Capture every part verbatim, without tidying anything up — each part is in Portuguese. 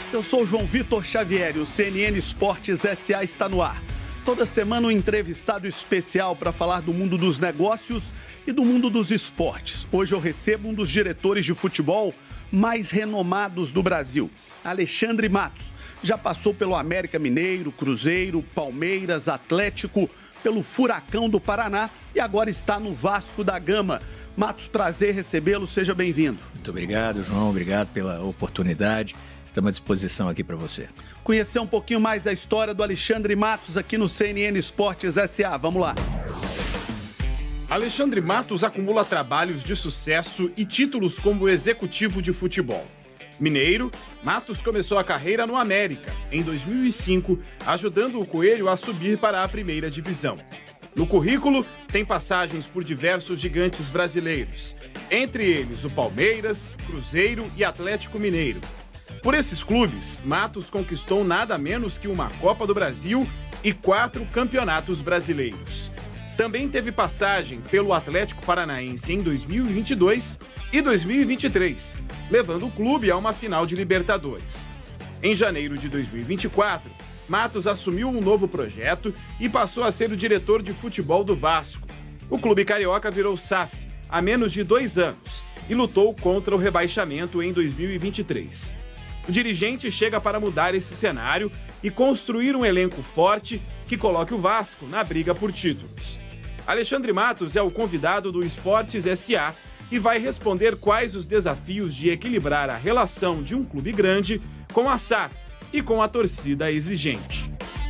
Eu sou o João Vitor Xavier e o C N N Esportes S A está no ar. Toda semana um entrevistado especial para falar do mundo dos negócios e do mundo dos esportes. Hoje eu recebo um dos diretores de futebol mais renomados do Brasil, Alexandre Matos. Já passou pelo América Mineiro, Cruzeiro, Palmeiras, Atlético, pelo Furacão do Paraná e agora está no Vasco da Gama. Matos, prazer recebê-lo, seja bem-vindo. Muito obrigado, João, obrigado pela oportunidade. Estamos à disposição aqui para você. Conhecer um pouquinho mais da história do Alexandre Matos aqui no C N N Esportes S A. Vamos lá. Alexandre Matos acumula trabalhos de sucesso e títulos como executivo de futebol. Mineiro, Matos começou a carreira no América, em dois mil e cinco, ajudando o Coelho a subir para a primeira divisão. No currículo, tem passagens por diversos gigantes brasileiros, entre eles o Palmeiras, Cruzeiro e Atlético Mineiro. Por esses clubes, Matos conquistou nada menos que uma Copa do Brasil e quatro campeonatos brasileiros. Também teve passagem pelo Atlético Paranaense em dois mil e vinte e dois e dois mil e vinte e três, levando o clube a uma final de Libertadores. Em janeiro de dois mil e vinte e quatro, Matos assumiu um novo projeto e passou a ser o diretor de futebol do Vasco. O clube carioca virou S A F há menos de dois anos e lutou contra o rebaixamento em dois mil e vinte e três. O dirigente chega para mudar esse cenário e construir um elenco forte que coloque o Vasco na briga por títulos. Alexandre Matos é o convidado do Esportes S A e vai responder quais os desafios de equilibrar a relação de um clube grande com a S A F e com a torcida exigente.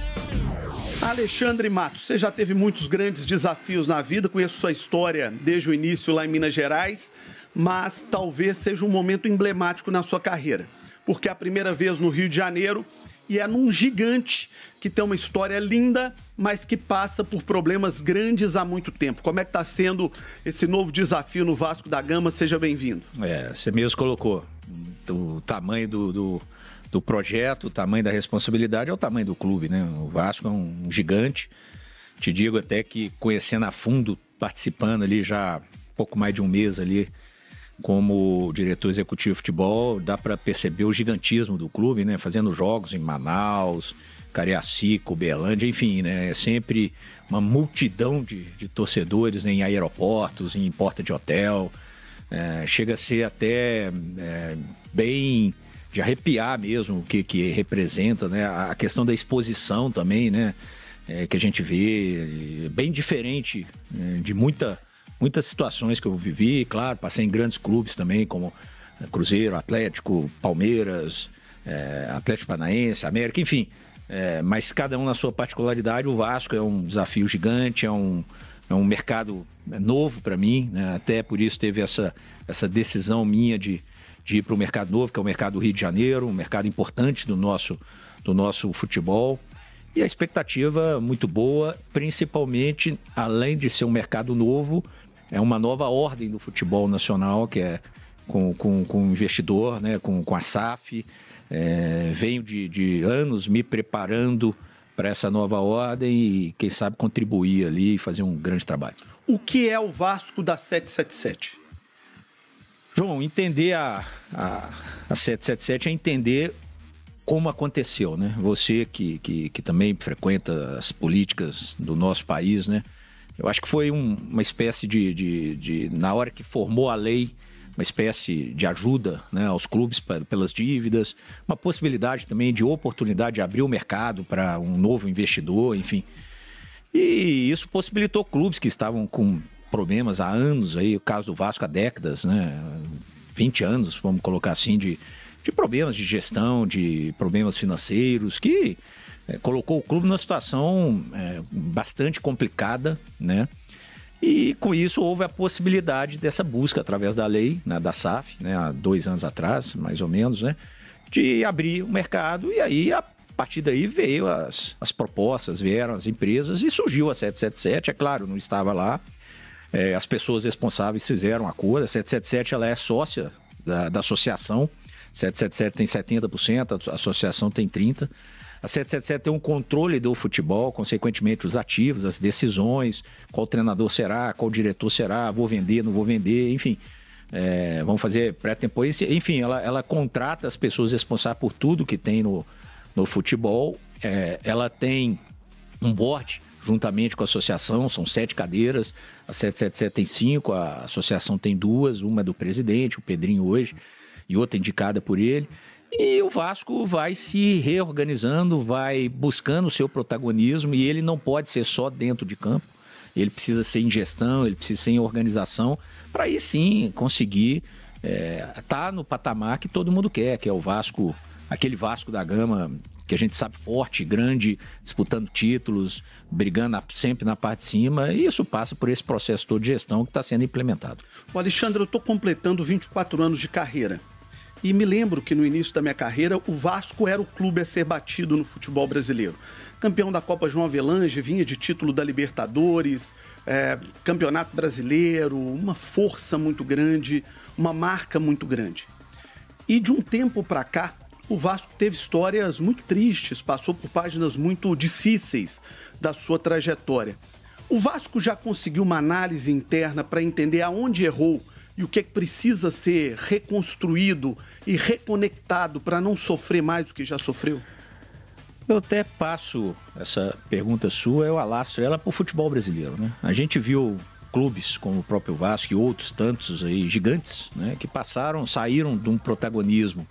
Alexandre Matos, você já teve muitos grandes desafios na vida, conheço sua história desde o início lá em Minas Gerais, mas talvez seja um momento emblemático na sua carreira, porque é a primeira vez no Rio de Janeiro e é num gigante que tem uma história linda, mas que passa por problemas grandes há muito tempo. Como é que está sendo esse novo desafio no Vasco da Gama? Seja bem-vindo. É, você mesmo colocou o tamanho do, do, do projeto, o tamanho da responsabilidade é o tamanho do clube, né? O Vasco é um gigante. Te digo até que conhecendo a fundo, participando ali já pouco mais de um mês ali, como diretor executivo de futebol, dá para perceber o gigantismo do clube, né? Fazendo jogos em Manaus, Cariacica, Uberlândia, enfim, né? É sempre uma multidão de, de torcedores, né? Em aeroportos, em porta de hotel. É, chega a ser até é, bem de arrepiar mesmo o que, que representa, né? A questão da exposição também, né? É, que a gente vê, bem diferente é, de muita... Muitas situações que eu vivi, claro, passei em grandes clubes também, como Cruzeiro, Atlético, Palmeiras, é, Atlético Paranaense, América, enfim. É, mas cada um na sua particularidade. O Vasco é um desafio gigante, é um, é um mercado novo para mim, né? Até por isso teve essa, essa decisão minha de, de ir para o mercado novo, que é o mercado do Rio de Janeiro, um mercado importante do nosso, do nosso futebol. E a expectativa muito boa, principalmente, além de ser um mercado novo, é uma nova ordem do futebol nacional, que é com, com, com o investidor, né, com, com a S A F. É, venho de, de anos me preparando para essa nova ordem e, quem sabe, contribuir ali e fazer um grande trabalho. O que é o Vasco da sete sete sete? João, entender a, a, a sete sete sete é entender como aconteceu, né? Você que, que, que também frequenta as políticas do nosso país, né? Eu acho que foi um, uma espécie de, de, de, na hora que formou a lei, uma espécie de ajuda, né, aos clubes pra, pelas dívidas, uma possibilidade também de oportunidade de abrir o mercado para um novo investidor, enfim. E isso possibilitou clubes que estavam com problemas há anos, aí, o caso do Vasco há décadas, né? vinte anos, vamos colocar assim, de... de problemas de gestão, de problemas financeiros, que é, colocou o clube numa situação é, bastante complicada, né? E com isso houve a possibilidade dessa busca através da lei, né, da S A F, né, há dois anos atrás, mais ou menos, né, de abrir o mercado. E aí, a partir daí, veio as, as propostas, vieram as empresas e surgiu a sete sete sete. É claro, não estava lá. É, as pessoas responsáveis fizeram a acordo. A sete sete sete ela é sócia da, da associação. sete sete sete tem setenta por cento, a associação tem trinta por cento. A sete sete sete tem um controle do futebol, consequentemente os ativos, as decisões, qual treinador será, qual diretor será, vou vender, não vou vender, enfim. é, vão fazer pré-temporada, enfim, ela, ela contrata as pessoas responsáveis por tudo que tem no, no futebol, é, ela tem um board juntamente com a associação, são sete cadeiras, a sete sete sete tem cinco, a associação tem duas, uma é do presidente, o Pedrinho hoje, e outra indicada por ele. E o Vasco vai se reorganizando, vai buscando o seu protagonismo, e ele não pode ser só dentro de campo, ele precisa ser em gestão, ele precisa ser em organização, para aí sim conseguir estar é, tá no patamar que todo mundo quer, que é o Vasco, aquele Vasco da Gama que a gente sabe forte, grande, disputando títulos, brigando sempre na parte de cima, e isso passa por esse processo todo de gestão que está sendo implementado. O Alexandre, eu estou completando vinte e quatro anos de carreira. E me lembro que no início da minha carreira, o Vasco era o clube a ser batido no futebol brasileiro. Campeão da Copa João Avelange, vinha de título da Libertadores, é, Campeonato Brasileiro, uma força muito grande, uma marca muito grande. E de um tempo para cá, o Vasco teve histórias muito tristes, passou por páginas muito difíceis da sua trajetória. O Vasco já conseguiu uma análise interna para entender aonde errou e o que, é que precisa ser reconstruído e reconectado para não sofrer mais do que já sofreu? Eu até passo essa pergunta sua, eu alastro ela para o futebol brasileiro, né? A gente viu clubes como o próprio Vasco e outros tantos aí, gigantes, né, que passaram, saíram de um protagonismo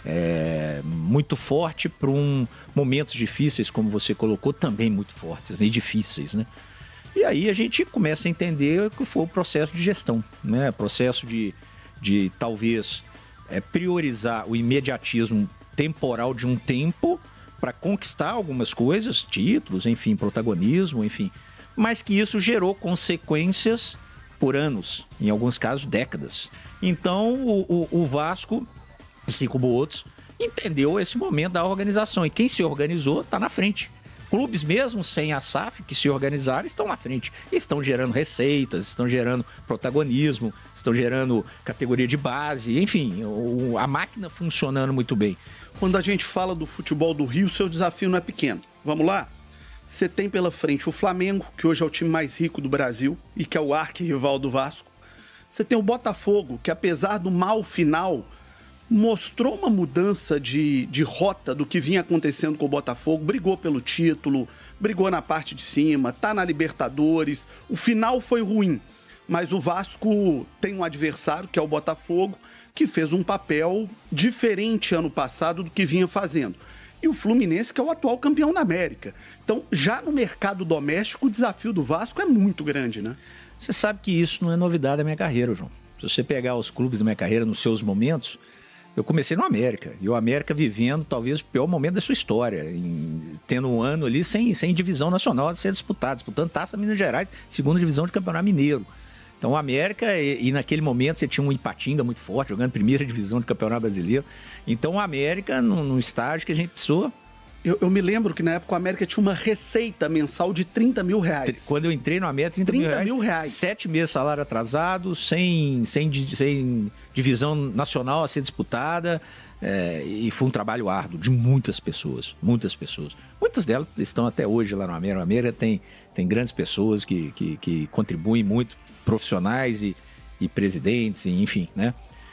É, muito forte para um momentos difíceis, como você colocou, também muito fortes, né, e difíceis, né? E aí a gente começa a entender que foi o processo de gestão, né? Processo de, de talvez é, priorizar o imediatismo temporal de um tempo para conquistar algumas coisas, títulos, enfim, protagonismo, enfim, mas que isso gerou consequências por anos, em alguns casos décadas. Então o, o, o Vasco, assim como outros, entendeu esse momento da organização. E quem se organizou está na frente. Clubes mesmo sem a S A F, que se organizaram, estão na frente. Estão gerando receitas, estão gerando protagonismo, estão gerando categoria de base, enfim, o, a máquina funcionando muito bem. Quando a gente fala do futebol do Rio, seu desafio não é pequeno. Vamos lá? Você tem pela frente o Flamengo, que hoje é o time mais rico do Brasil e que é o arquirrival do Vasco. Você tem o Botafogo, que apesar do mal final, mostrou uma mudança de, de rota do que vinha acontecendo com o Botafogo, brigou pelo título, brigou na parte de cima, tá na Libertadores. O final foi ruim, mas o Vasco tem um adversário, que é o Botafogo, que fez um papel diferente ano passado do que vinha fazendo. E o Fluminense, que é o atual campeão da América. Então, já no mercado doméstico, o desafio do Vasco é muito grande, né? Você sabe que isso não é novidade da minha carreira, João. Se você pegar os clubes da minha carreira nos seus momentos, eu comecei no América, e o América vivendo talvez o pior momento da sua história, em, tendo um ano ali sem, sem divisão nacional a ser disputado, disputando Taça Minas Gerais, segunda divisão de Campeonato Mineiro. Então o América, e, e naquele momento você tinha um Ipatinga muito forte, jogando primeira divisão de Campeonato Brasileiro. Então o América, num, num estágio que a gente precisou... Eu, eu me lembro que na época o América tinha uma receita mensal de trinta mil reais. Quando eu entrei no América, trinta, trinta mil reais. Sete meses de salário atrasado, sem, sem, sem divisão nacional a ser disputada. É, e foi um trabalho árduo de muitas pessoas, muitas pessoas. Muitas delas estão até hoje lá no América. O América tem, tem grandes pessoas que, que, que contribuem muito, profissionais e, e presidentes, e, enfim, né?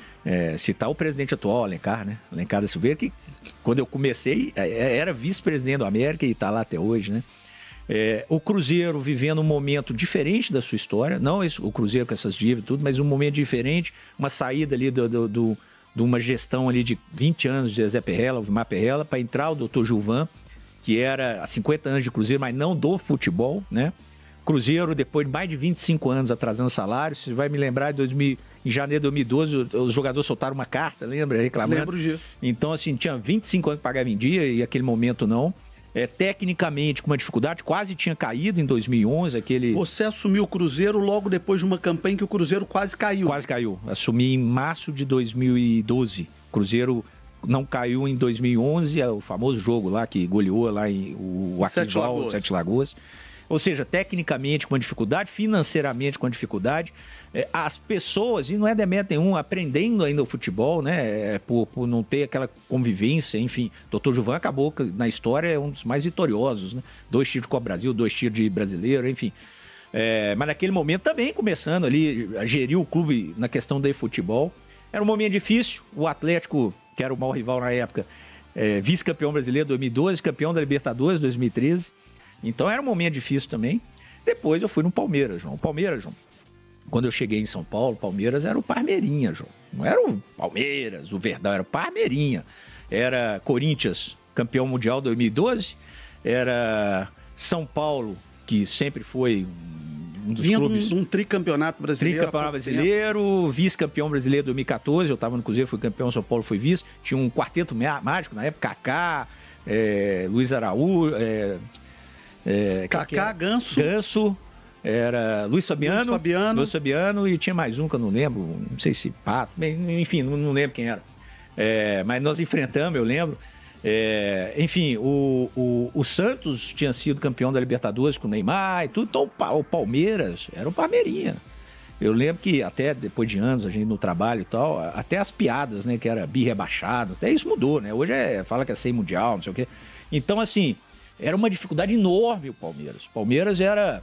É, citar o presidente atual, Alencar, né? Alencar da Silveira, que, que quando eu comecei era vice-presidente do América e está lá até hoje, né? É, o Cruzeiro vivendo um momento diferente da sua história, não esse, o Cruzeiro com essas dívidas e tudo, mas um momento diferente, uma saída ali do, do, do, de uma gestão ali de vinte anos de Zé Perrella, o Vimar Perrella, para entrar o doutor Gilvan, que era há cinquenta anos de Cruzeiro, mas não do futebol, né? Cruzeiro, depois de mais de vinte e cinco anos atrasando salário, você vai me lembrar, em, dois mil, em janeiro de dois mil e doze, os jogadores soltaram uma carta, lembra? Reclamando. Lembro disso. Então, assim, tinha vinte e cinco anos que pagava em dia e aquele momento não. É, tecnicamente, com uma dificuldade, quase tinha caído em dois mil e onze, aquele... Você assumiu o Cruzeiro logo depois de uma campanha que o Cruzeiro quase caiu. Quase caiu. Assumi em março de dois mil e doze. Cruzeiro não caiu em dois mil e onze, é o famoso jogo lá que goleou lá em o Sete Lagoas. Sete Lagoas. Ou seja, tecnicamente com dificuldade, financeiramente com dificuldade, é, as pessoas, e não é demérito nenhum, aprendendo ainda o futebol, né, é, por, por não ter aquela convivência, enfim, doutor Gilvan acabou na história, é um dos mais vitoriosos, né, dois títulos de Copa Brasil, dois títulos de brasileiro, enfim. É, mas naquele momento também começando ali a gerir o clube na questão do futebol. Era um momento difícil. O Atlético, que era o maior rival na época, é, vice-campeão brasileiro dois mil e doze, campeão da Libertadores dois mil e treze. Então era um momento difícil também. Depois eu fui no Palmeiras, João. O Palmeiras, João. Quando eu cheguei em São Paulo, o Palmeiras era o Parmeirinha, João. Não era o Palmeiras, o Verdão, era o Parmeirinha. Era Corinthians, campeão mundial dois mil e doze. Era São Paulo, que sempre foi um dos Vinha clubes... Um, um tricampeonato brasileiro. Tricampeonato brasileiro, vice-campeão brasileiro dois mil e quatorze. Eu estava no Cruzeiro, fui campeão, São Paulo foi vice. Tinha um quarteto mágico na época, Kaká, é, Luiz Araújo... É, é, Kaká, Ganso. Ganso. Era Luiz Fabiano, Luiz Fabiano. Luiz Fabiano e tinha mais um que eu não lembro, não sei se Pato, enfim, não, não lembro quem era. É, mas nós enfrentamos, eu lembro. É, enfim, o, o, o Santos tinha sido campeão da Libertadores com o Neymar e tudo, então o Palmeiras era o Palmeirinha. Eu lembro que até depois de anos, a gente no trabalho e tal, até as piadas, né, que era bi rebaixado, até isso mudou, né? Hoje é, fala que é sem mundial, não sei o quê. Então, assim, era uma dificuldade enorme o Palmeiras. O Palmeiras era...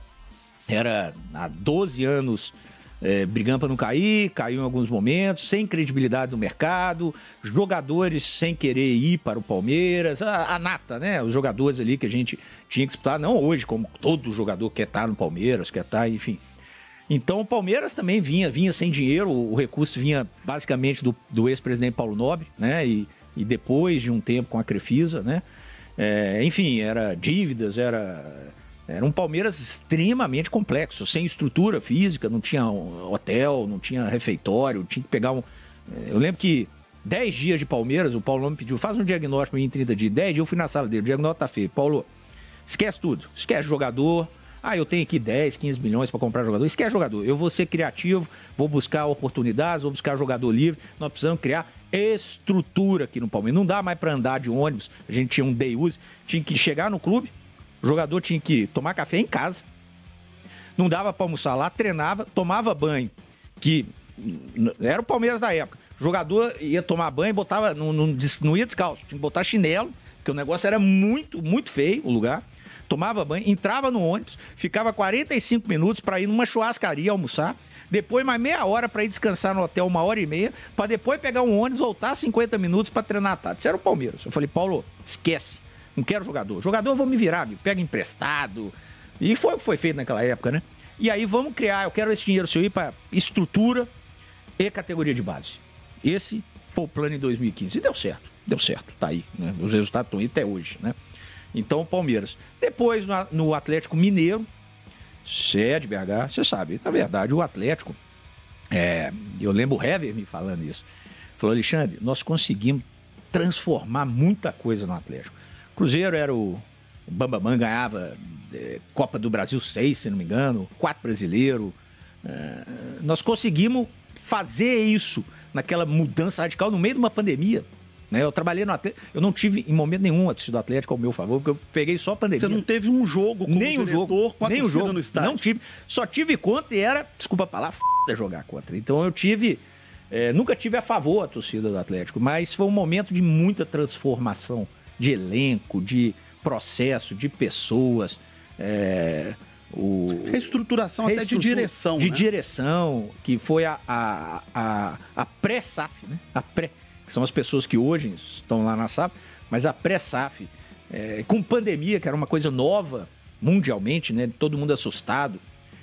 Era há doze anos é, brigando para não cair, caiu em alguns momentos, sem credibilidade no mercado, jogadores sem querer ir para o Palmeiras, a, a nata, né? Os jogadores ali que a gente tinha que disputar, não hoje, como todo jogador quer estar no Palmeiras, quer estar, enfim. Então o Palmeiras também vinha, vinha sem dinheiro, o recurso vinha basicamente do, do ex-presidente Paulo Nobre, né? E, e depois de um tempo com a Crefisa, né? É, enfim, era dívidas, era... Era um Palmeiras extremamente complexo, sem estrutura física, não tinha hotel, não tinha refeitório, tinha que pegar um... Eu lembro que dez dias de Palmeiras, o Paulo me pediu, faz um diagnóstico em trinta dias, dez dias eu fui na sala dele, o diagnóstico tá feio. Paulo, esquece tudo, esquece jogador, ah, eu tenho aqui dez, quinze milhões para comprar jogador, esquece jogador, eu vou ser criativo, vou buscar oportunidades, vou buscar jogador livre, nós precisamos criar estrutura aqui no Palmeiras, não dá mais para andar de ônibus, a gente tinha um day use, tinha que chegar no clube, o jogador tinha que tomar café em casa, não dava para almoçar lá, treinava, tomava banho, que era o Palmeiras da época. O jogador ia tomar banho e botava, não, não, não ia descalço, tinha que botar chinelo, porque o negócio era muito, muito feio, o lugar. Tomava banho, entrava no ônibus, ficava quarenta e cinco minutos para ir numa churrascaria almoçar, depois mais meia hora para ir descansar no hotel, uma hora e meia, para depois pegar um ônibus, voltar cinquenta minutos para treinar à tarde. Isso era o Palmeiras. Eu falei, Paulo, esquece. Não quero jogador. Jogador eu vou me virar, amigo. Pega emprestado. E foi o que foi feito naquela época, né? E aí vamos criar, eu quero esse dinheiro seu aí para estrutura e categoria de base. Esse foi o plano em dois mil e quinze. E deu certo. Deu certo. Tá aí, né? Os resultados estão aí até hoje, né? Então, Palmeiras. Depois, no Atlético Mineiro, você é de B H, você sabe. Na verdade, o Atlético, é, eu lembro o Hever me falando isso. Falou, Alexandre, nós conseguimos transformar muita coisa no Atlético. Cruzeiro era o... O Bambamã ganhava é, Copa do Brasil seis, se não me engano, quatro brasileiro. É, nós conseguimos fazer isso naquela mudança radical no meio de uma pandemia. Né? Eu trabalhei no Atlético, eu não tive em momento nenhum a torcida do Atlético ao meu favor, porque eu peguei só a pandemia. Você não teve um jogo como nem diretor um jogo, com a nem torcida um jogo, no estádio? Não tive. Só tive contra e era, desculpa a palavra, f... jogar contra. Então eu tive... É, nunca tive a favor a torcida do Atlético, mas foi um momento de muita transformação de elenco, de processo, de pessoas, é, o... reestruturação até de direção. De né? direção, que foi a, a, a, a pré-S A F, né? A pré, que são as pessoas que hoje estão lá na S A F, mas a pré-S A F, é, com pandemia, que era uma coisa nova mundialmente, né? Todo mundo assustado.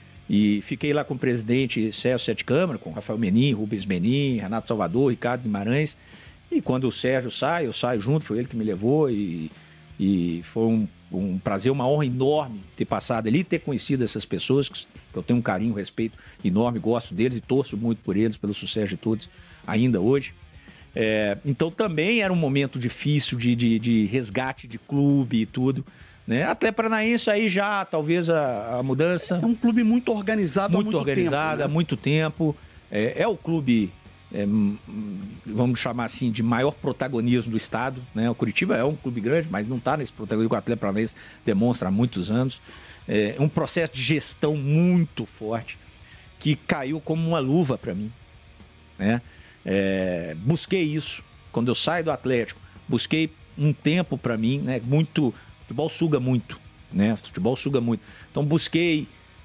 E fiquei lá com o presidente Sérgio Sete Câmara, com Rafael Menin, Rubens Menin, Renato Salvador, Ricardo Guimarães. E quando o Sérgio sai, eu saio junto, foi ele que me levou e, e foi um, um prazer, uma honra enorme ter passado ali, ter conhecido essas pessoas, que eu tenho um carinho, um respeito enorme, gosto deles e torço muito por eles, pelo sucesso de todos, ainda hoje. É, então também era um momento difícil de, de, de resgate de clube e tudo. Né? Atlético Paranaense aí já, talvez a, a mudança... É um clube muito organizado muito há muito organizado, tempo. Né? há muito tempo. É, é o clube, é, vamos chamar assim, de maior protagonismo do estado. Né? O Curitiba é um clube grande, mas não está nesse protagonismo que o Atlético Paranaense demonstra há muitos anos. É um processo de gestão muito forte que caiu como uma luva para mim. Né? É, busquei isso. Quando eu saio do Atlético, busquei um tempo para mim, né? Muito... Futebol suga muito, né? Futebol suga muito. Então busquei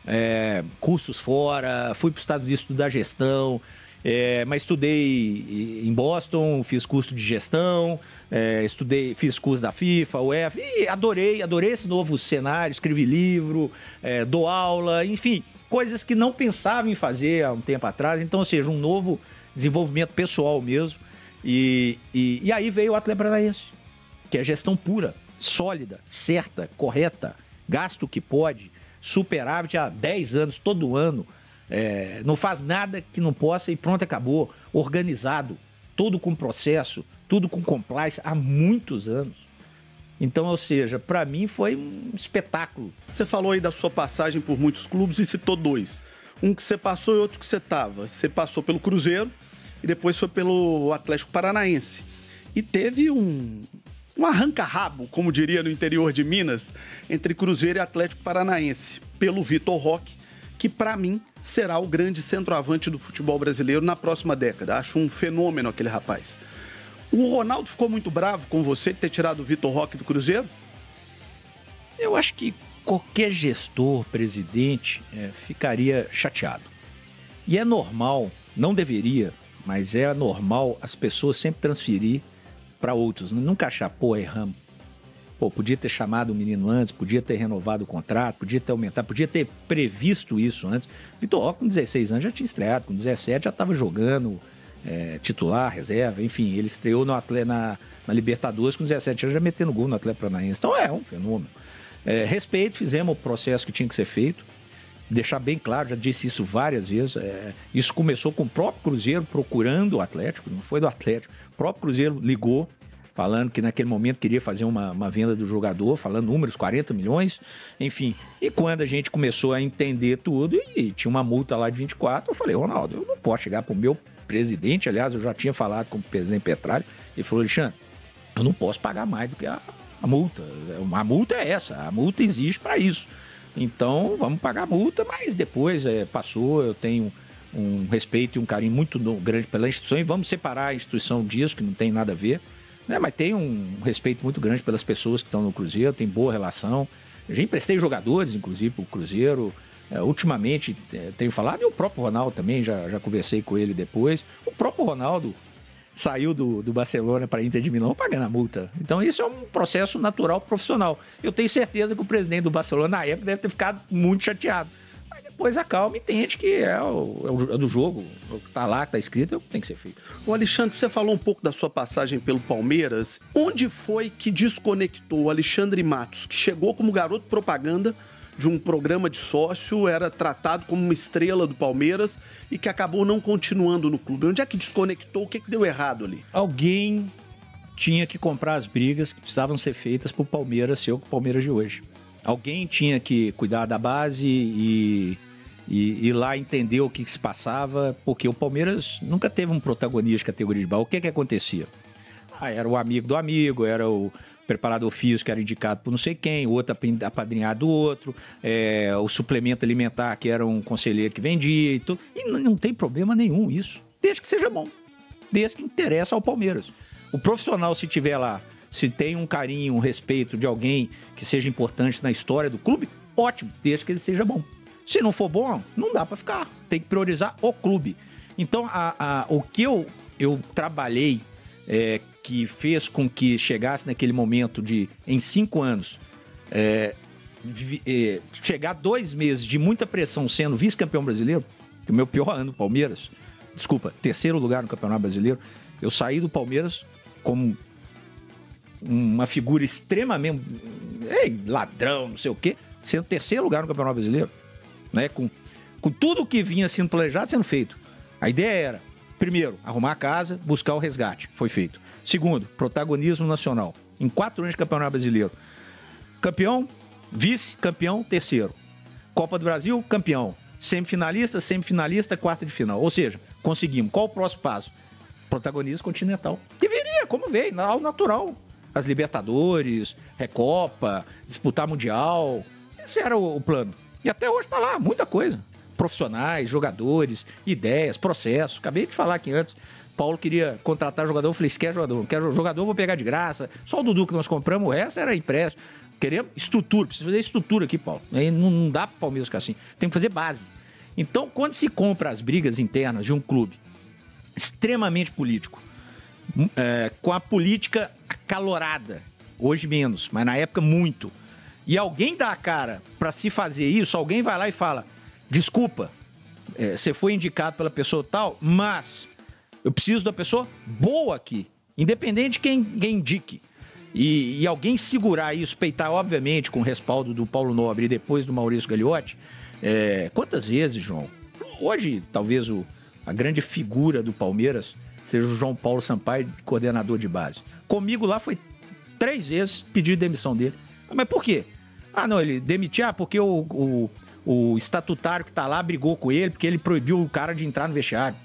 é, cursos fora, fui para os Estados Unidos estudar gestão, é, mas estudei em Boston, fiz curso de gestão, é, estudei, fiz curso da FIFA, U E F, e adorei, adorei esse novo cenário, escrevi livro, é, dou aula, enfim, coisas que não pensava em fazer há um tempo atrás, então, ou seja, um novo desenvolvimento pessoal mesmo, e, e, e aí veio o Atlético Paranaense, que é gestão pura, sólida, certa, correta, gasto que pode, superávit há dez anos, todo ano, é, não faz nada que não possa e pronto, acabou. Organizado, tudo com processo, tudo com compliance há muitos anos. Então, ou seja, para mim foi um espetáculo. Você falou aí da sua passagem por muitos clubes e citou dois. Um que você passou e outro que você estava. Você passou pelo Cruzeiro e depois foi pelo Atlético Paranaense. E teve um... um arranca-rabo, como diria no interior de Minas, entre Cruzeiro e Atlético Paranaense, pelo Vitor Roque, que para mim será o grande centroavante do futebol brasileiro na próxima década. Acho um fenômeno aquele rapaz. O Ronaldo ficou muito bravo com você de ter tirado o Vitor Roque do Cruzeiro? Eu acho que qualquer gestor, presidente, é, ficaria chateado. E é normal, não deveria, mas é normal as pessoas sempre transferir para outros, nunca achar, pô, erramos. Pô, podia ter chamado o menino antes, podia ter renovado o contrato, podia ter aumentado, podia ter previsto isso antes. Vitor Roque, com dezesseis anos, já tinha estreado, com dezessete já estava jogando é, titular, reserva, enfim, ele estreou no atleta, na, na Libertadores com dezessete anos, já metendo gol no Atlético Paranaense. Então é um fenômeno. É, respeito, fizemos o processo que tinha que ser feito, deixar bem claro, já disse isso várias vezes, é, isso começou com o próprio Cruzeiro procurando o Atlético, não foi do Atlético, o próprio Cruzeiro ligou, falando que naquele momento queria fazer uma, uma venda do jogador, falando números, quarenta milhões, enfim. E quando a gente começou a entender tudo, e tinha uma multa lá de vinte e quatro, eu falei, Ronaldo, eu não posso chegar para o meu presidente, aliás, eu já tinha falado com o presidente Petralha, ele falou, Alexandre, eu não posso pagar mais do que a, a multa. A multa é essa, a multa existe para isso. Então, vamos pagar a multa, mas depois é, passou, eu tenho um respeito e um carinho muito grande pela instituição, e vamos separar a instituição disso, que não tem nada a ver. É, mas tem um respeito muito grande pelas pessoas que estão no Cruzeiro, tem boa relação. Eu já emprestei jogadores, inclusive, para o Cruzeiro. É, ultimamente, é, tenho falado, e o próprio Ronaldo também, já, já conversei com ele depois. O próprio Ronaldo saiu do, do Barcelona para a Inter de Milão pagando a multa. Então, isso é um processo natural profissional. Eu tenho certeza que o presidente do Barcelona, na época, deve ter ficado muito chateado. Mas depois acalma e entende que é o, é o do jogo, o que está lá, que está escrito, tem que ser feito. O Alexandre, você falou um pouco da sua passagem pelo Palmeiras. Onde foi que desconectou o Alexandre Matos, que chegou como garoto propaganda de um programa de sócio, era tratado como uma estrela do Palmeiras e que acabou não continuando no clube? Onde é que desconectou? O que, que deu errado ali? Alguém tinha que comprar as brigas que precisavam ser feitas para o Palmeiras ser o Palmeiras de hoje. Alguém tinha que cuidar da base e, e, e lá entender o que, que se passava, porque o Palmeiras nunca teve um protagonista de categoria de base. O que que acontecia? Ah, era o amigo do amigo, era o preparador físico que era indicado por não sei quem, o outro apadrinhado do outro, é, o suplemento alimentar que era um conselheiro que vendia e tudo. E não, não tem problema nenhum isso, desde que seja bom, desde que interessa ao Palmeiras. O profissional, se tiver lá, se tem um carinho, um respeito de alguém que seja importante na história do clube, ótimo, desde que ele seja bom. Se não for bom, não dá para ficar. Tem que priorizar o clube. Então, a, a, o que eu, eu trabalhei, é, que fez com que chegasse naquele momento de, em cinco anos, é, vi, é, chegar dois meses de muita pressão sendo vice-campeão brasileiro, que o meu pior ano do Palmeiras, desculpa, terceiro lugar no Campeonato Brasileiro, eu saí do Palmeiras como uma figura extremamente ei, ladrão, não sei o quê, sendo terceiro lugar no Campeonato Brasileiro, né? Com, com tudo que vinha sendo planejado sendo feito. A ideia era, primeiro, arrumar a casa, buscar o resgate. Foi feito. Segundo, protagonismo nacional. Em quatro anos de Campeonato Brasileiro. Campeão, vice-campeão, terceiro. Copa do Brasil, campeão. Semifinalista, semifinalista, quarta de final. Ou seja, conseguimos. Qual o próximo passo? Protagonismo continental. Que viria, como veio, ao natural. As Libertadores, Recopa, disputar Mundial. Esse era o, o plano. E até hoje está lá, muita coisa. profissionais, jogadores, ideias, processos. Acabei de falar aqui antes. Paulo queria contratar jogador, eu falei, esquece jogador, não quero jogador, vou pegar de graça. Só o Dudu que nós compramos, o resto era empréstimo. Queremos estrutura, precisa fazer estrutura aqui, Paulo. Aí não, não dá para o Palmeiras ficar assim, tem que fazer base. Então, quando se compra as brigas internas de um clube extremamente político, é, com a política acalorada, hoje menos, mas na época muito, e alguém dá a cara para se fazer isso, alguém vai lá e fala, desculpa, é, você foi indicado pela pessoa tal, mas eu preciso da pessoa boa aqui, independente de quem, quem indique. E, e alguém segurar isso, peitar, obviamente, com o respaldo do Paulo Nobre e depois do Maurício Gagliotti, é, quantas vezes, João? Hoje, talvez o, a grande figura do Palmeiras seja o João Paulo Sampaio, coordenador de base. Comigo lá foi três vezes pedir demissão dele. Mas por quê? Ah, não, ele demitiu, ah, porque o, o, o estatutário que tá lá brigou com ele, porque ele proibiu o cara de entrar no vestiário.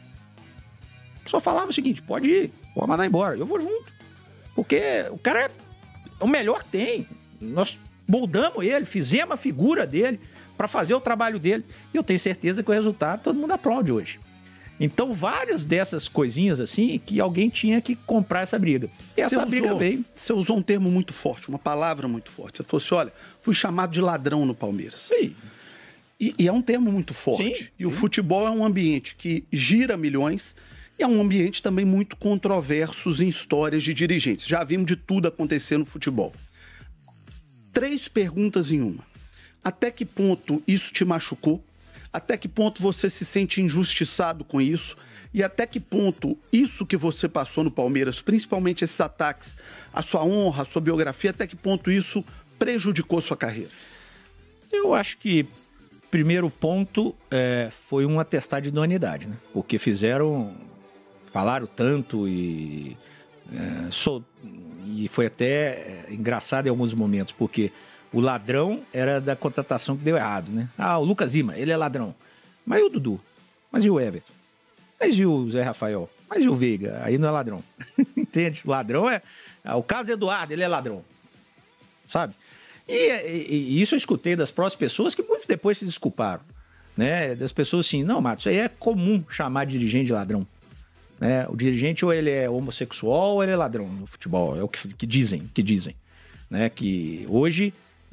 Só falava o seguinte, pode ir, pode mandar embora, eu vou junto. Porque o cara é o melhor que tem. Nós moldamos ele, fizemos a figura dele para fazer o trabalho dele. E eu tenho certeza que o resultado todo mundo aplaude hoje. Então, várias dessas coisinhas assim, que alguém tinha que comprar essa briga. E essa você briga usou, veio. Você usou um termo muito forte, uma palavra muito forte. Você falou assim, olha, fui chamado de ladrão no Palmeiras. Sim. E, e é um termo muito forte. Sim, e o sim. futebol é um ambiente que gira milhões e é um ambiente também muito controverso em histórias de dirigentes. Já vimos de tudo acontecer no futebol. Três perguntas em uma. Até que ponto isso te machucou? Até que ponto você se sente injustiçado com isso? E até que ponto isso que você passou no Palmeiras, principalmente esses ataques, a sua honra, a sua biografia, até que ponto isso prejudicou sua carreira? Eu acho que primeiro ponto é, foi um atestado de idoneidade, né? Porque fizeram, falaram tanto e, é, sou, e foi até é, engraçado em alguns momentos, porque o ladrão era da contratação que deu errado, né? Ah, o Lucas Lima, ele é ladrão. Mas e o Dudu? Mas e o Everton? Mas e o Zé Rafael? Mas e o Veiga? Aí não é ladrão. Entende? O ladrão é... O Carlos Eduardo, ele é ladrão. Sabe? E, e, e isso eu escutei das próprias pessoas que muitos depois se desculparam. Né? Das pessoas assim, não, Matos, isso aí é comum chamar dirigente de ladrão. Né? O dirigente ou ele é homossexual ou ele é ladrão no futebol. É o que, que dizem, que dizem. Né? Que hoje...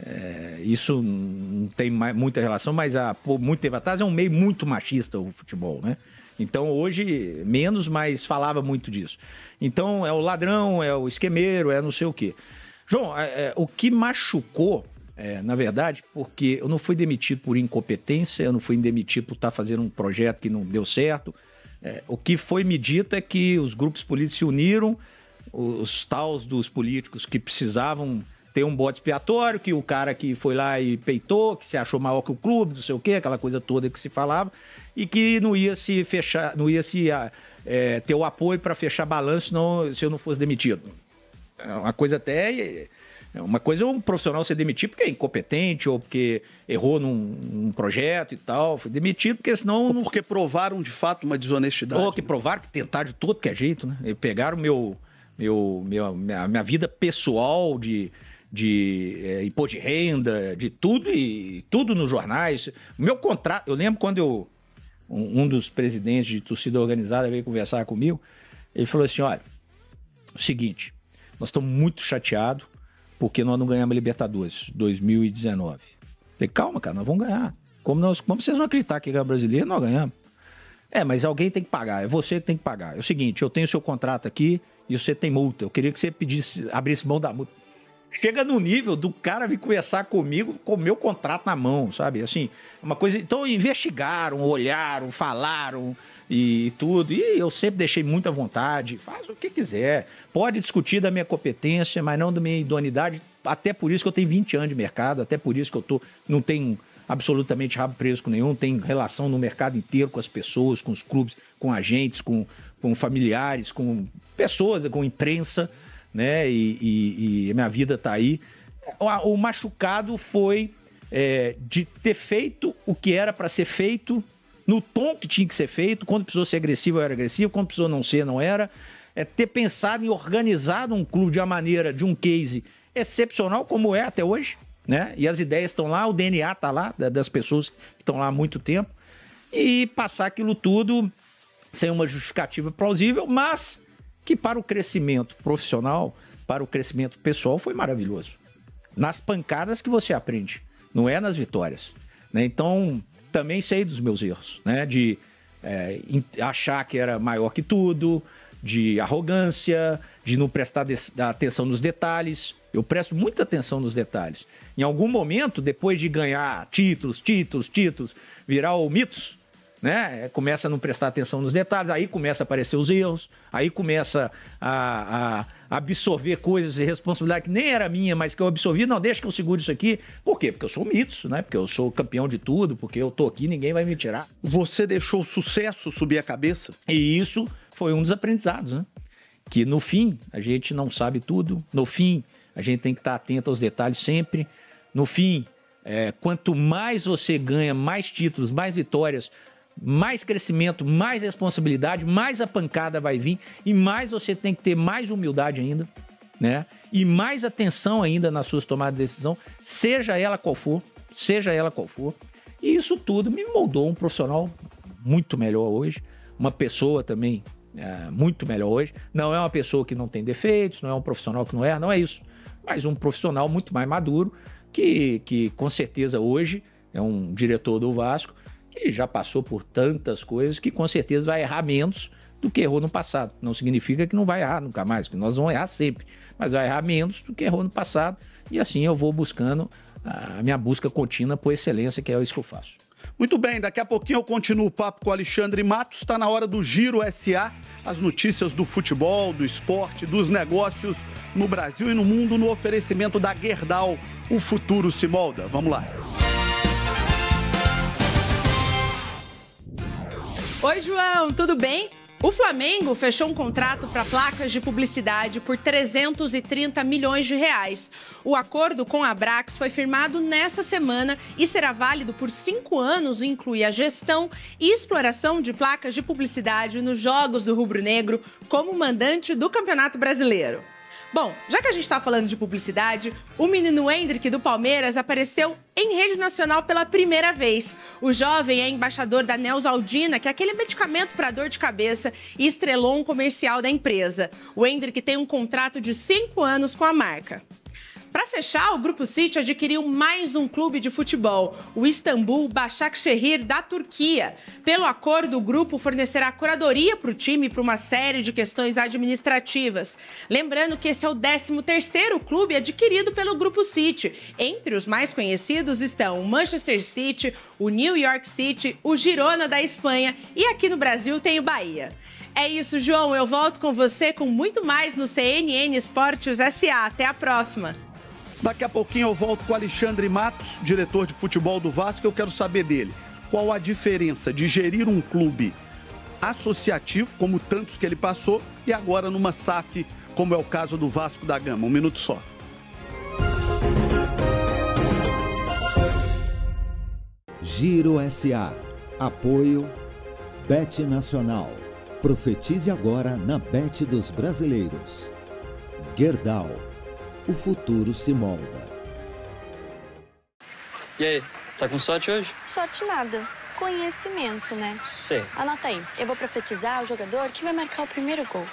É, isso não tem mais, muita relação, mas há muito tempo atrás é um meio muito machista o futebol, né? Então hoje menos, mas falava muito disso. Então é o ladrão, é o esquemeiro, é não sei o quê. João, é, é, o que machucou, é, na verdade, porque eu não fui demitido por incompetência, eu não fui demitido por estar fazendo um projeto que não deu certo. É, o que foi me dito é que os grupos políticos se uniram, os taus dos políticos que precisavam ter um bode expiatório, que o cara que foi lá e peitou, que se achou maior que o clube, não sei o quê, aquela coisa toda que se falava, e que não ia se fechar, não ia se é, ter o apoio para fechar balanço não, se eu não fosse demitido. É uma coisa até... Uma coisa é um profissional ser demitido porque é incompetente ou porque errou num, num projeto e tal. Foi demitido porque senão... Ou não... porque provaram de fato uma desonestidade. Ou que né? provaram, que tentaram de todo que é jeito, né? E pegaram meu, meu, meu, minha, minha vida pessoal de... de é, imposto de renda, de tudo e tudo nos jornais. O meu contrato, eu lembro quando eu, um, um dos presidentes de torcida organizada veio conversar comigo, ele falou assim, olha, o seguinte, nós estamos muito chateados porque nós não ganhamos a Libertadores dois mil e dezenove. Eu falei, calma, cara, nós vamos ganhar. Como, nós, como vocês não acreditar que é brasileiro, nós ganhamos. É, mas alguém tem que pagar, é você que tem que pagar. É o seguinte, eu tenho o seu contrato aqui e você tem multa. Eu queria que você pedisse, abrisse mão da multa. Chega no nível do cara vir conversar comigo com o meu contrato na mão, sabe? Assim, uma coisa... Então, investigaram, olharam, falaram e tudo. E eu sempre deixei muita vontade. Faz o que quiser. Pode discutir da minha competência, mas não da minha idoneidade. Até por isso que eu tenho vinte anos de mercado. Até por isso que eu tô, não tenho absolutamente rabo preso com nenhum. Tenho relação no mercado inteiro com as pessoas, com os clubes, com agentes, com, com familiares, com pessoas, com imprensa... Né? E, e, e minha vida tá aí. O, o machucado foi é, de ter feito o que era para ser feito, no tom que tinha que ser feito, quando precisou ser agressivo, eu era agressivo, quando precisou não ser, não era. É ter pensado em organizar um clube de uma maneira, de um case excepcional, como é até hoje, né? E as ideias estão lá, o D N A tá lá, das pessoas que estão lá há muito tempo. e passar aquilo tudo sem uma justificativa plausível, mas que para o crescimento profissional, para o crescimento pessoal, foi maravilhoso. Nas pancadas que você aprende, não é nas vitórias, né? Então, também sei dos meus erros, né? De é, achar que era maior que tudo, de arrogância, de não prestar atenção nos detalhes. Eu presto muita atenção nos detalhes. Em algum momento, depois de ganhar títulos, títulos, títulos, virar o mitos, né? Começa a não prestar atenção nos detalhes, aí começa a aparecer os erros, aí começa a, a absorver coisas e responsabilidade que nem era minha, mas que eu absorvi. Não, deixa que eu segure isso aqui. Por quê? Porque eu sou mitos, né? Porque eu sou campeão de tudo, porque eu tô aqui, ninguém vai me tirar. Você deixou o sucesso subir a cabeça? E isso foi um dos aprendizados, né? Que no fim, a gente não sabe tudo, no fim, a gente tem que estar atento aos detalhes sempre, no fim, é, quanto mais você ganha, mais títulos, mais vitórias, mais crescimento, mais responsabilidade, mais a pancada vai vir e mais você tem que ter mais humildade ainda, né? E mais atenção ainda nas suas tomadas de decisão, seja ela qual for, seja ela qual for. E isso tudo me moldou um profissional muito melhor hoje, uma pessoa também é, muito melhor hoje. Não é uma pessoa que não tem defeitos, não é um profissional que não erra, não é isso. Mas um profissional muito mais maduro, que, que com certeza hoje é um diretor do Vasco, que já passou por tantas coisas que com certeza vai errar menos do que errou no passado. Não significa que não vai errar nunca mais, que nós vamos errar sempre, mas vai errar menos do que errou no passado. E assim eu vou buscando a minha busca contínua por excelência, que é isso que eu faço. Muito bem, daqui a pouquinho eu continuo o papo com o Alexandre Matos. Está na hora do Giro S A, as notícias do futebol, do esporte, dos negócios no Brasil e no mundo, no oferecimento da Gerdau. O futuro se molda. Vamos lá. Oi, João, tudo bem? O Flamengo fechou um contrato para placas de publicidade por trezentos e trinta milhões de reais. O acordo com a Abrax foi firmado nessa semana e será válido por cinco anos e inclui a gestão e exploração de placas de publicidade nos jogos do rubro-negro como mandante do Campeonato Brasileiro. Bom, já que a gente está falando de publicidade, o menino Endrick do Palmeiras apareceu em rede nacional pela primeira vez. O jovem é embaixador da Neosaldina, que é aquele medicamento para dor de cabeça, e estrelou um comercial da empresa. O Endrick tem um contrato de cinco anos com a marca. Para fechar, o Grupo City adquiriu mais um clube de futebol, o Istambul Başakşehir da Turquia. Pelo acordo, o grupo fornecerá curadoria para o time por uma série de questões administrativas. Lembrando que esse é o décimo terceiro clube adquirido pelo Grupo City. Entre os mais conhecidos estão o Manchester City, o New York City, o Girona da Espanha e aqui no Brasil tem o Bahia. É isso, João. Eu volto com você com muito mais no C N N Esportes S A. Até a próxima. Daqui a pouquinho eu volto com o Alexandre Matos, diretor de futebol do Vasco. Eu quero saber dele qual a diferença de gerir um clube associativo, como tantos que ele passou, e agora numa S A F, como é o caso do Vasco da Gama. Um minuto só. Giro S A. Apoio Bet Nacional. Profetize agora na Bet dos Brasileiros. Gerdau. O futuro se molda. E aí, tá com sorte hoje? Sorte nada. Conhecimento, né? Sei. Anota aí. Eu vou profetizar o jogador que vai marcar o primeiro gol.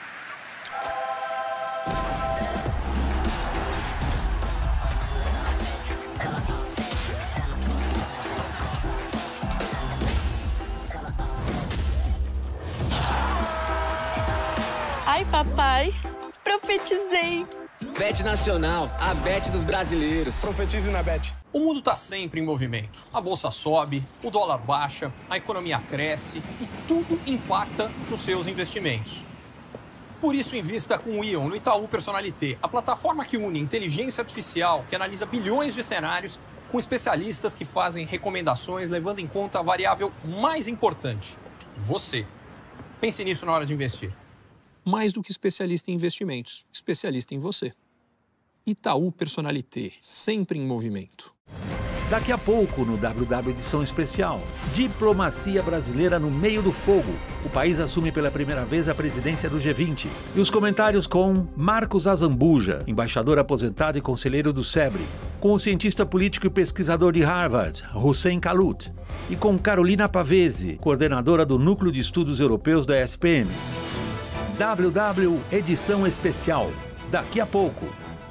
Ai, papai. Profetizei. Bet Nacional, a Bet dos brasileiros. Profetize na Bet. O mundo está sempre em movimento. A bolsa sobe, o dólar baixa, a economia cresce e tudo impacta nos seus investimentos. Por isso, invista com o Ion no Itaú Personalité, a plataforma que une inteligência artificial, que analisa bilhões de cenários, com especialistas que fazem recomendações levando em conta a variável mais importante, você. Pense nisso na hora de investir. Mais do que especialista em investimentos, especialista em você. Itaú Personalité, sempre em movimento. Daqui a pouco, no W W Edição Especial, diplomacia brasileira no meio do fogo. O país assume pela primeira vez a presidência do G vinte. E os comentários com Marcos Azambuja, embaixador aposentado e conselheiro do SEBRE. com o cientista político e pesquisador de Harvard, Hussein Kalut, e com Carolina Pavese, coordenadora do Núcleo de Estudos Europeus da S P M. W W Edição Especial, daqui a pouco.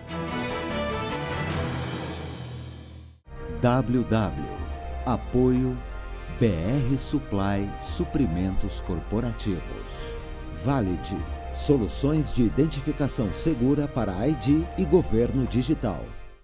W W Apoio B R Supply Suprimentos Corporativos. Valid, soluções de identificação segura para I D e governo digital.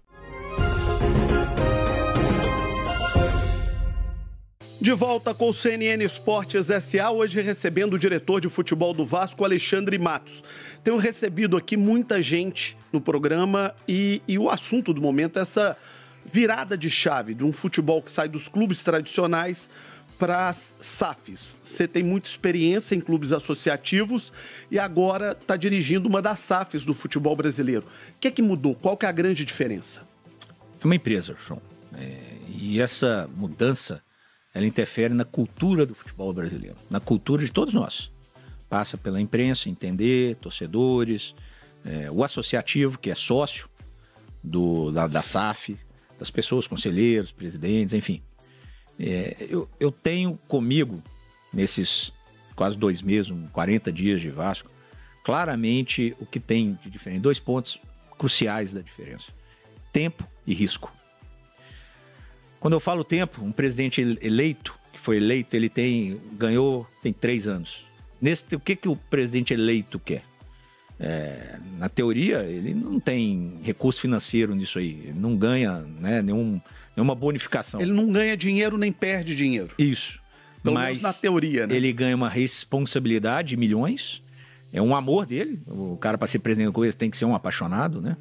De volta com o C N N Esportes S A, hoje recebendo o diretor de futebol do Vasco, Alexandre Matos. Tenho recebido aqui muita gente no programa e, e o assunto do momento é essa virada de chave de um futebol que sai dos clubes tradicionais para as S A Fs. Você tem muita experiência em clubes associativos e agora está dirigindo uma das S A Fs do futebol brasileiro. O que é que mudou? Qual que é a grande diferença? É uma empresa, João. É, e essa mudança, ela interfere na cultura do futebol brasileiro, na cultura de todos nós. Passa pela imprensa, entender, torcedores, é, o associativo, que é sócio do, da, da S A F, das pessoas, conselheiros, presidentes, enfim. É, eu, eu tenho comigo, nesses quase dois meses, quarenta dias de Vasco, claramente o que tem de diferente. Dois pontos cruciais da diferença: tempo e risco. Quando eu falo tempo, um presidente eleito, que foi eleito, ele tem, ganhou, tem três anos. Nesse, o que, que o presidente eleito quer? É, na teoria, ele não tem recurso financeiro nisso aí. Ele não ganha, né, nenhum, nenhuma bonificação. Ele não ganha dinheiro nem perde dinheiro. Isso. Pelo Mas menos na teoria, né? Ele ganha uma responsabilidade de milhões. É um amor dele. O cara, para ser presidente da coisa, tem que ser um apaixonado, né?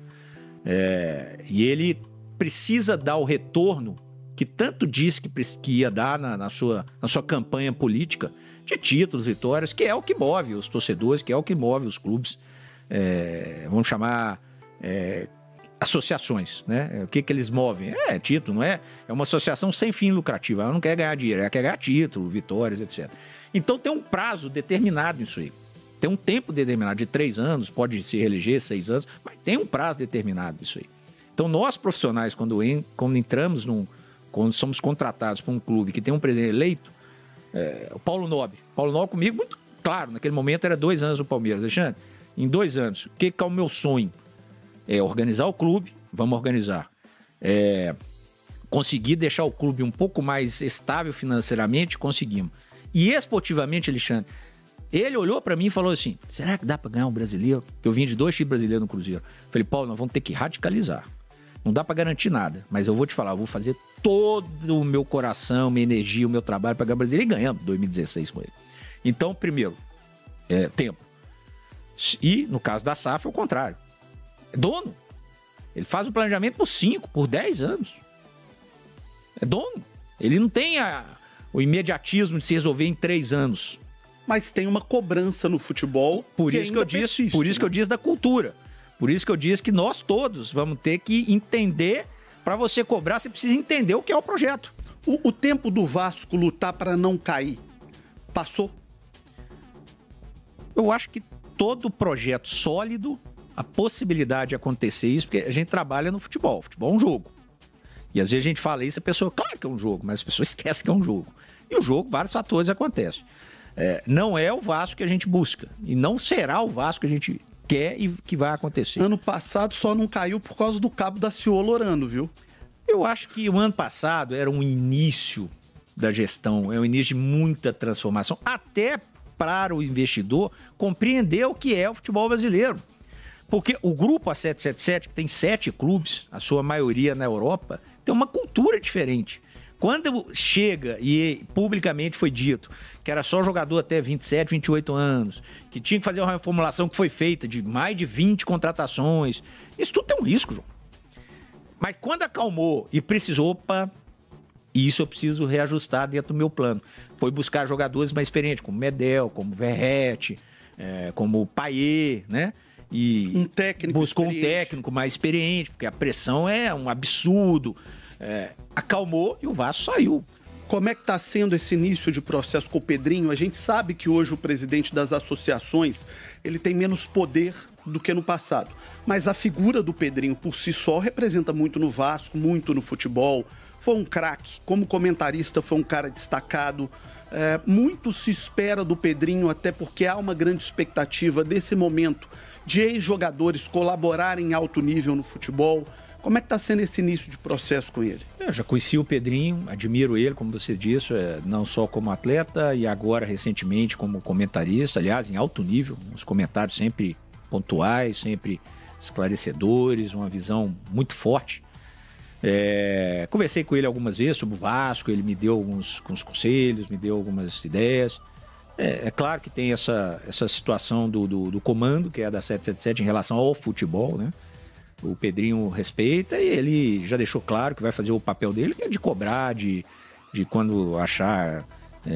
É, e ele precisa dar o retorno que tanto disse que, que ia dar na, na, sua, na sua campanha política de títulos, vitórias, que é o que move os torcedores, que é o que move os clubes, é, vamos chamar é, associações, né? O que, que eles movem? É título, não é? É uma associação sem fim lucrativo, ela não quer ganhar dinheiro, ela quer ganhar título, vitórias, etcétera. Então tem um prazo determinado nisso aí. Tem um tempo determinado, de três anos, pode se reeleger seis anos, mas tem um prazo determinado nisso aí. Então nós profissionais, quando, en, quando entramos num quando somos contratados por um clube que tem um presidente eleito, é, o Paulo Nobre. Paulo Nobre comigo, muito claro, naquele momento era dois anos o Palmeiras. Alexandre, em dois anos, o que, que é o meu sonho? É organizar o clube, vamos organizar. É, conseguir deixar o clube um pouco mais estável financeiramente, conseguimos. E esportivamente, Alexandre, ele olhou para mim e falou assim, será que dá para ganhar um brasileiro? Eu vim de dois times brasileiros no Cruzeiro. Falei, Paulo, nós vamos ter que radicalizar. Não dá para garantir nada, mas eu vou te falar, eu vou fazer todo o meu coração, minha energia, o meu trabalho para ganhar o Brasileiro, e ganhamos dois mil e dezesseis com ele. Então, primeiro, é, tempo. E, no caso da S A F, é o contrário. É dono. Ele faz o planejamento por cinco, por dez anos. É dono. Ele não tem a, o imediatismo de se resolver em três anos. Mas tem uma cobrança no futebol. Por que isso que eu disse, persiste, por isso né? que eu disse da cultura. Por isso que eu disse que nós todos vamos ter que entender, para você cobrar, você precisa entender o que é o projeto. O, o tempo do Vasco lutar para não cair passou? Eu acho que todo projeto sólido, a possibilidade de acontecer isso, porque a gente trabalha no futebol. Futebol é um jogo. E às vezes a gente fala isso, a pessoa, claro que é um jogo, mas a pessoa esquece que é um jogo. E o jogo, vários fatores acontecem. É, não é o Vasco que a gente busca. E não será o Vasco que a gente quer e que vai acontecer. Ano passado só não caiu por causa do cabo da Ciolo orando, viu? Eu acho que o ano passado era um início da gestão, é um início de muita transformação, até para o investidor compreender o que é o futebol brasileiro. Porque o grupo A sete sete sete, que tem sete clubes, a sua maioria na Europa, tem uma cultura diferente. Quando chega e publicamente foi dito que era só jogador até vinte e sete, vinte e oito anos, que tinha que fazer uma reformulação que foi feita de mais de vinte contratações, isso tudo tem um risco, João. Mas quando acalmou e precisou, opa, isso eu preciso reajustar dentro do meu plano. Foi buscar jogadores mais experientes, como Medel, como Verratti, é, como Payet, né? E um técnico buscou um experiente. técnico mais experiente, porque a pressão é um absurdo. É, acalmou e o Vasco saiu. Como é que está sendo esse início de processo com o Pedrinho? A gente sabe que hoje o presidente das associações ele tem menos poder do que no passado. Mas a figura do Pedrinho por si só representa muito no Vasco, muito no futebol. Foi um craque, como comentarista foi um cara destacado. É, muito se espera do Pedrinho, até porque há uma grande expectativa desse momento de ex-jogadores colaborarem em alto nível no futebol. Como é que está sendo esse início de processo com ele? Eu já conheci o Pedrinho, admiro ele, como você disse, é, não só como atleta e agora recentemente como comentarista, aliás, em alto nível, os comentários sempre pontuais, sempre esclarecedores, uma visão muito forte. É, conversei com ele algumas vezes sobre o Vasco, ele me deu alguns, alguns conselhos, me deu algumas ideias. É, é claro que tem essa, essa situação do, do, do comando, que é da sete sete sete em relação ao futebol, né? O Pedrinho respeita e ele já deixou claro que vai fazer o papel dele, que é de cobrar, de, de quando achar,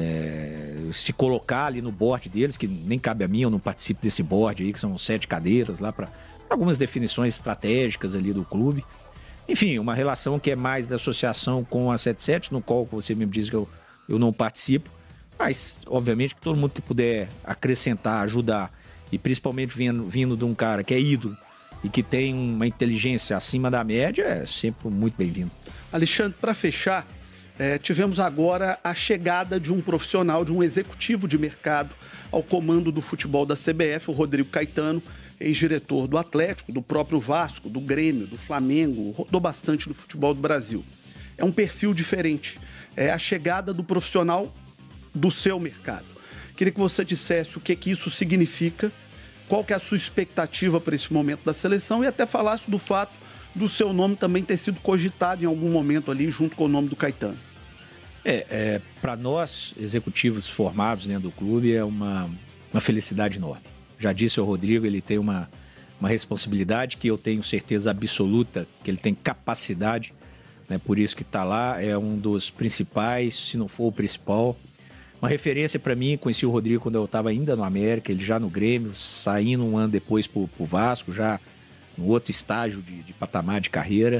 é, se colocar ali no board deles, que nem cabe a mim, eu não participo desse board aí, que são sete cadeiras lá para algumas definições estratégicas ali do clube. Enfim, uma relação que é mais da associação com a sete sete, no qual você mesmo diz que eu, eu não participo, mas obviamente que todo mundo que puder acrescentar, ajudar, e principalmente vindo, vindo de um cara que é ídolo, e que tem uma inteligência acima da média, é sempre muito bem-vindo. Alexandre, para fechar, é, tivemos agora a chegada de um profissional, de um executivo de mercado ao comando do futebol da C B F, o Rodrigo Caetano, ex-diretor do Atlético, do próprio Vasco, do Grêmio, do Flamengo, rodou bastante no futebol do Brasil. É um perfil diferente, é a chegada do profissional do seu mercado. Queria que você dissesse o que, que isso significa, qual que é a sua expectativa para esse momento da seleção e até falasse do fato do seu nome também ter sido cogitado em algum momento ali junto com o nome do Caetano. É, é para nós, executivos formados dentro do clube, é uma, uma felicidade enorme. Já disse ao Rodrigo, ele tem uma, uma responsabilidade que eu tenho certeza absoluta que ele tem capacidade, né? Por isso que está lá, é um dos principais, se não for o principal. Uma referência para mim, conheci o Rodrigo quando eu estava ainda no América, ele já no Grêmio, saindo um ano depois para o Vasco, já no outro estágio de, de patamar de carreira.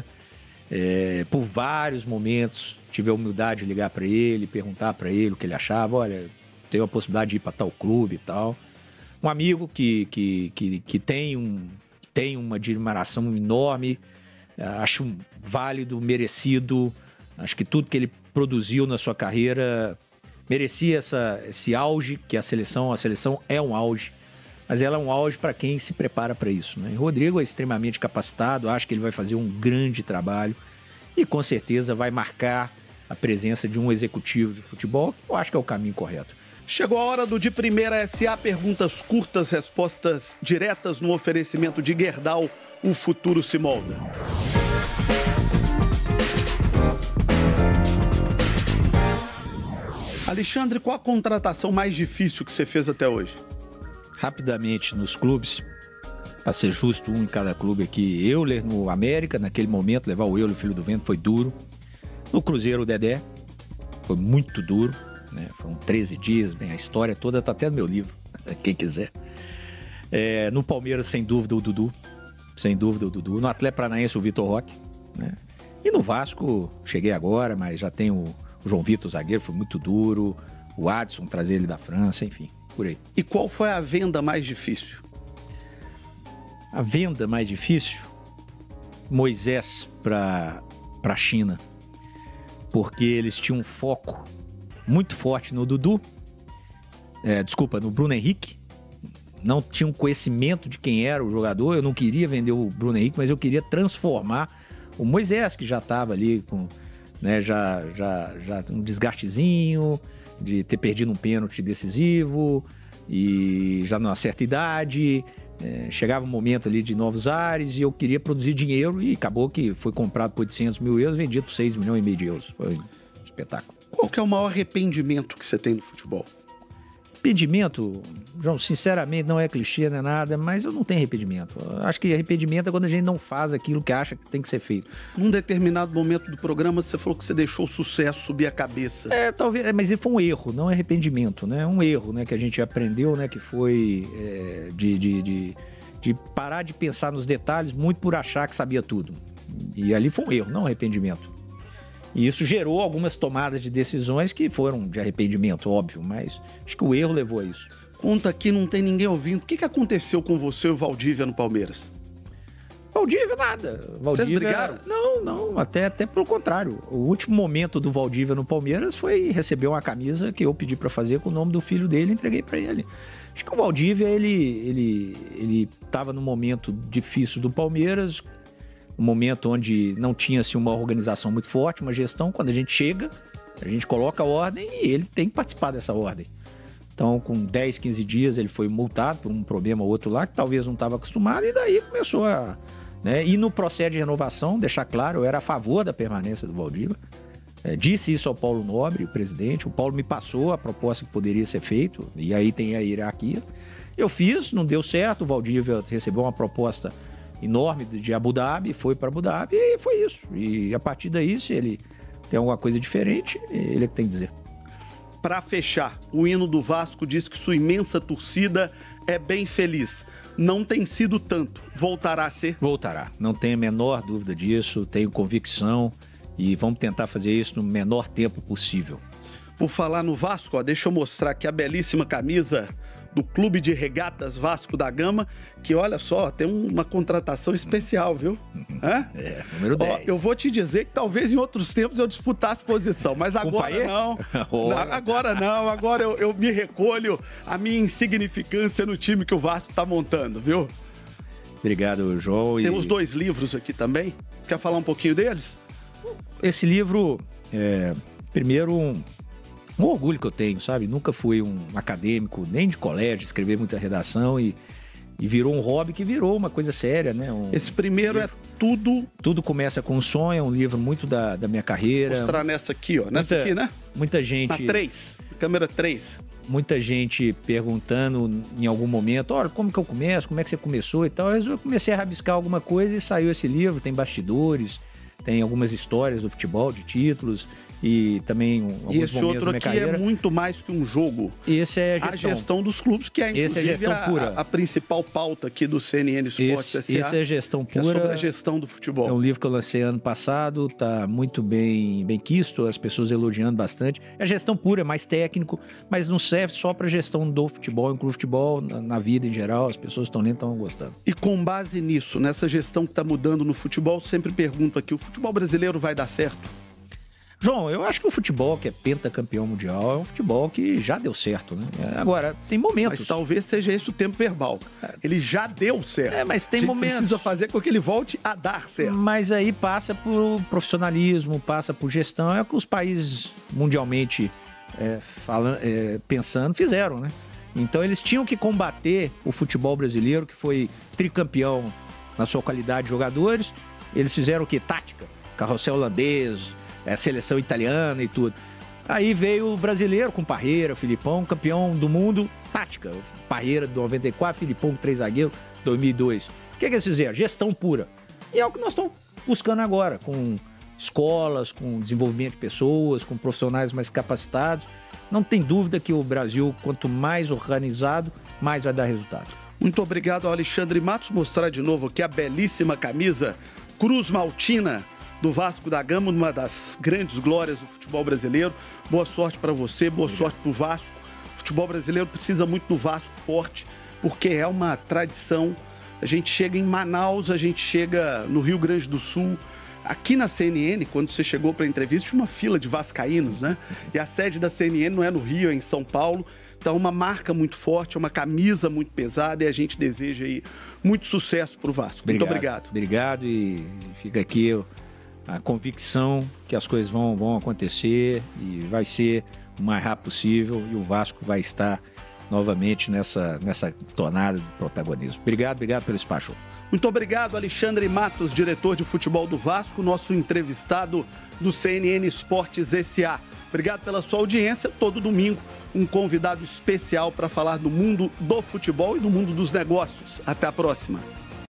É, por vários momentos, tive a humildade de ligar para ele, perguntar para ele o que ele achava. Olha, tenho a possibilidade de ir para tal clube e tal. Um amigo que, que, que, que tem, um, tem uma admiração enorme, acho válido, merecido. Acho que tudo que ele produziu na sua carreira merecia essa, esse auge, que a seleção, a seleção é um auge, mas ela é um auge para quem se prepara para isso, né? E o Rodrigo é extremamente capacitado, acho que ele vai fazer um grande trabalho e com certeza vai marcar a presença de um executivo de futebol, que eu acho que é o caminho correto. Chegou a hora do De Primeira S A, perguntas curtas, respostas diretas no oferecimento de Gerdau, o futuro se molda. Alexandre, qual a contratação mais difícil que você fez até hoje? Rapidamente, nos clubes, para ser justo, um em cada clube aqui. Euler no América, naquele momento, levar o Euler, filho do vento, foi duro. No Cruzeiro, o Dedé, foi muito duro, né? Foram treze dias, bem, a história toda está até no meu livro, quem quiser. É, no Palmeiras, sem dúvida, o Dudu. Sem dúvida, o Dudu. No Atlético Paranaense, o Vitor Roque, né? E no Vasco, cheguei agora, mas já tenho o João Vitor, o zagueiro, foi muito duro. O Adson, trazer ele da França, enfim, por aí. E qual foi a venda mais difícil? A venda mais difícil? Moisés para a China. Porque eles tinham um foco muito forte no Dudu. É, desculpa, no Bruno Henrique. Não tinham conhecimento de quem era o jogador. Eu não queria vender o Bruno Henrique, mas eu queria transformar o Moisés, que já estava ali com, né, já, já, já um desgastezinho de ter perdido um pênalti decisivo e já numa certa idade. É, chegava um momento ali de novos ares e eu queria produzir dinheiro e acabou que foi comprado por oitocentos mil euros, vendido por seis milhões e meio de euros. Foi um espetáculo. Qual que é o maior arrependimento que você tem no futebol? Arrependimento, João, sinceramente não é clichê, não é nada, mas eu não tenho arrependimento. Acho que arrependimento é quando a gente não faz aquilo que acha que tem que ser feito. Num determinado momento do programa, você falou que você deixou o sucesso subir a cabeça. É, talvez, mas foi um erro, não é arrependimento, né? Um erro, né, que a gente aprendeu, né, que foi é, de, de, de, de parar de pensar nos detalhes muito por achar que sabia tudo. E ali foi um erro, não um arrependimento. E isso gerou algumas tomadas de decisões que foram de arrependimento, óbvio, mas acho que o erro levou a isso. Conta aqui, não tem ninguém ouvindo. O que, que aconteceu com você e o Valdívia no Palmeiras? Valdívia, nada. Valdívia, Vocês brigaram? Não, não, até, até pelo contrário. O último momento do Valdívia no Palmeiras foi receber uma camisa que eu pedi para fazer com o nome do filho dele e entreguei para ele. Acho que o Valdívia, ele ele ele estava num momento difícil do Palmeiras, um momento onde não tinha-se uma organização muito forte, uma gestão. Quando a gente chega, a gente coloca a ordem e ele tem que participar dessa ordem. Então, com dez, quinze dias, ele foi multado por um problema ou outro lá, que talvez não estava acostumado, e daí começou a... Né? E no processo de renovação, deixar claro, eu era a favor da permanência do Valdívia. É, disse isso ao Paulo Nobre, o presidente. O Paulo me passou a proposta que poderia ser feito, e aí tem a hierarquia. Eu fiz, não deu certo, o Valdívia recebeu uma proposta enorme de Abu Dhabi, foi para Abu Dhabi, e foi isso. E a partir daí, se ele tem alguma coisa diferente, ele é que tem que dizer. Para fechar, o hino do Vasco diz que sua imensa torcida é bem feliz. Não tem sido tanto. Voltará a ser? Voltará. Não tenho a menor dúvida disso. Tenho convicção e vamos tentar fazer isso no menor tempo possível. Por falar no Vasco, ó, deixa eu mostrar aqui a belíssima camisa do Clube de Regatas Vasco da Gama, que olha só, tem uma contratação especial, viu? Hã? É, número dez. Ó, eu vou te dizer que talvez em outros tempos eu disputasse posição, mas agora não. Oh. não. Agora não, agora eu, eu me recolho a minha insignificância no time que o Vasco tá montando, viu? Obrigado, João. Temos e... dois livros aqui também. Quer falar um pouquinho deles? Esse livro, é, primeiro, um, um orgulho que eu tenho, sabe? Nunca fui um acadêmico, nem de colégio, escrever muita redação e, e virou um hobby que virou uma coisa séria, né? Um, Esse primeiro livro. é tudo... Tudo começa com um sonho, é um livro muito da, da minha carreira. Vou mostrar nessa aqui, ó. Nessa muita, aqui, né? Muita gente... Na três, câmera três. Muita gente perguntando em algum momento, olha, como que eu começo, como é que você começou e tal. Eu comecei a rabiscar alguma coisa e saiu esse livro, tem bastidores, tem algumas histórias do futebol, de títulos e também um, alguns e esse momentos outro da minha aqui carreira. É muito mais que um jogo. Esse é a gestão. A gestão dos clubes, que é inclusive esse é gestão pura. A, a principal pauta aqui do C N N Esportes esse, S A. Esse é gestão pura. Que é sobre a gestão do futebol. É um livro que eu lancei ano passado, tá muito bem, bem quisto, as pessoas elogiando bastante. É gestão pura, é mais técnico, mas não serve só para gestão do futebol, inclui futebol na, na vida em geral, as pessoas estão lendo, estão gostando. E com base nisso, nessa gestão que está mudando no futebol, sempre pergunto aqui, o futebol brasileiro vai dar certo? João, eu acho que o futebol que é pentacampeão mundial é um futebol que já deu certo, né? Agora, tem momentos. Mas talvez seja esse o tempo verbal. Ele já deu certo. É, mas tem a gente momentos. Precisa fazer com que ele volte a dar certo. Mas aí passa por profissionalismo, passa por gestão. É o que os países mundialmente é, falando, é, pensando fizeram, né? Então eles tinham que combater o futebol brasileiro, que foi tricampeão na sua qualidade de jogadores. Eles fizeram o quê? Tática, carrossel holandês, é, seleção italiana e tudo. Aí veio o brasileiro com Parreira, Filipão, campeão do mundo, tática. Parreira do noventa e quatro, Filipão com três zagueiros, dois mil e dois. O que, que eles fizeram? Gestão pura. E é o que nós estamos buscando agora, com escolas, com desenvolvimento de pessoas, com profissionais mais capacitados. Não tem dúvida que o Brasil, quanto mais organizado, mais vai dar resultado. Muito obrigado ao Alexandre Matos. Mostrar de novo aqui a belíssima camisa Cruz Maltina do Vasco da Gama, uma das grandes glórias do futebol brasileiro. Boa sorte para você, boa Obrigado. sorte para o Vasco. O futebol brasileiro precisa muito do Vasco forte, porque é uma tradição. A gente chega em Manaus, a gente chega no Rio Grande do Sul. Aqui na C N N, quando você chegou para a entrevista, tinha uma fila de vascaínos, né? E a sede da C N N não é no Rio, é em São Paulo. Então, uma marca muito forte, uma camisa muito pesada e a gente deseja aí muito sucesso para o Vasco. Obrigado. Muito obrigado. Obrigado e fica aqui a convicção que as coisas vão, vão acontecer e vai ser o mais rápido possível e o Vasco vai estar novamente nessa, nessa tornada de protagonismo. Obrigado, obrigado pelo espaço. Muito obrigado, Alexandre Matos, diretor de futebol do Vasco, nosso entrevistado do C N N Esportes S A. Obrigado pela sua audiência. Todo domingo, um convidado especial para falar do mundo do futebol e do mundo dos negócios. Até a próxima.